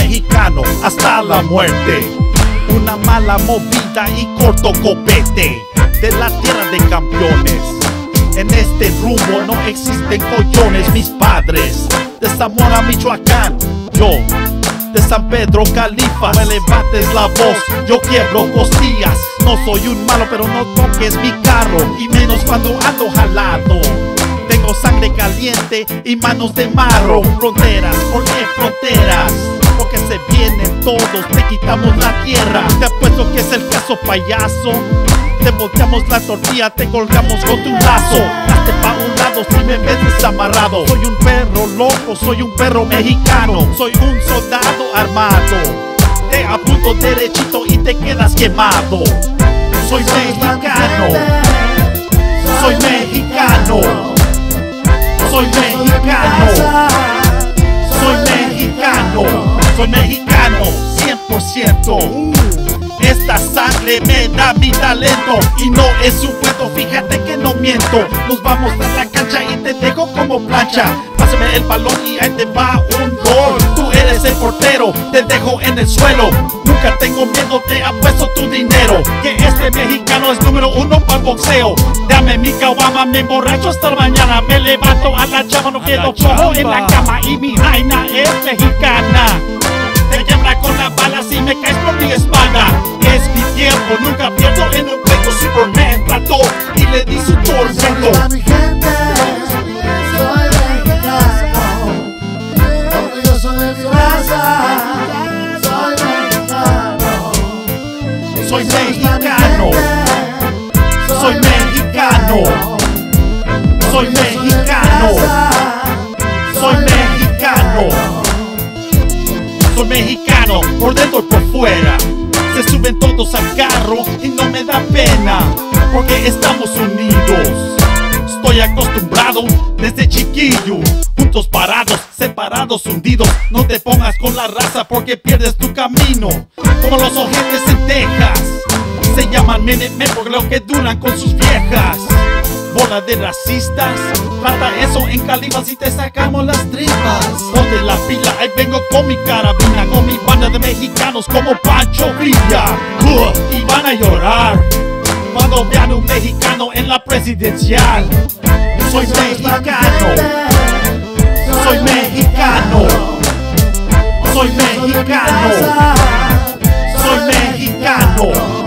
mexicano hasta la muerte. Una mala movida y corto copete de la tierra de campeones. En este rumbo no existen collones. Mis padres de Zamora, Michoacán, yo de San Pedro, Califa. Me levantes la voz, yo quiebro costillas. No soy un malo, pero no toques mi carro, y menos cuando ando jalado. Tengo sangre caliente y manos de marro. Fronteras, ¿por qué fronteras? Porque se vienen todos, te quitamos la tierra. Te apuesto que es el caso, payaso. Te volteamos la tortilla, te colgamos con tu lazo. Hazte pa' un lado si me ves desamarrado. Soy un perro loco, soy un perro mexicano. Soy un soldado armado. Te apunto derechito y te quedas quemado. Soy mexicano. Soy mexicano. Soy mexicano. Soy mexicano. Soy mexicano, 100%. Esta sangre me da mi talento y no es un cuento, fíjate que no miento. Nos vamos a la cancha y te dejo como plancha. Pásame el balón y ahí te va un gol. Tú eres el portero, te dejo en el suelo. Nunca tengo miedo, te apuesto tu dinero. Que este mexicano es número 1 para el boxeo. Dame mi caguama, me emborracho hasta la mañana. Me levanto a la chamba, no quedo cojo en la cama. Y mi jaina es mexicana. Te quiebra con la bala si me caes por mi espalda. Es mi tiempo, nunca pierdo en un pleito. Superman trató y le di su tormento. A mi gente, soy mexicano, orgulloso de mi raza. Soy mexicano, soy mexicano, soy mexicano, soy mexicano, soy mexicano. Soy mexicano, por dentro y por fuera. Se suben todos al carro y no me da pena, porque estamos unidos. Estoy acostumbrado desde chiquillo. Juntos parados, separados, hundidos. No te pongas con la raza porque pierdes tu camino. Como los ojetes en Texas, se llaman men porque lo que duran con sus viejas. Bola de racistas, trata eso en Califas y te sacamos las tripas. Ponte la pila, ahí vengo con mi carabina, con mi banda de mexicanos como Pancho Villa. Y van a llorar cuando vean un mexicano en la presidencial. Soy mexicano, soy mexicano, soy mexicano, soy mexicano.